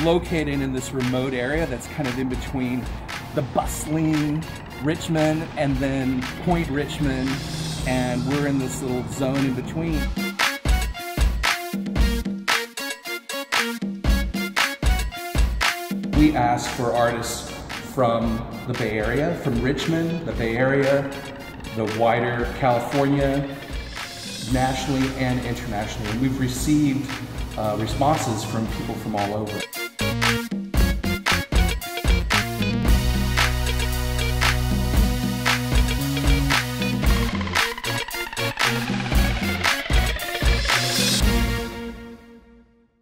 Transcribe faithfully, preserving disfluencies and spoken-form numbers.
located in this remote area that's kind of in between the bustling Richmond and then Point Richmond, and we're in this little zone in between. We ask for artists from the Bay Area, from Richmond, the Bay Area, the wider California, nationally and internationally. And we've received uh, responses from people from all over.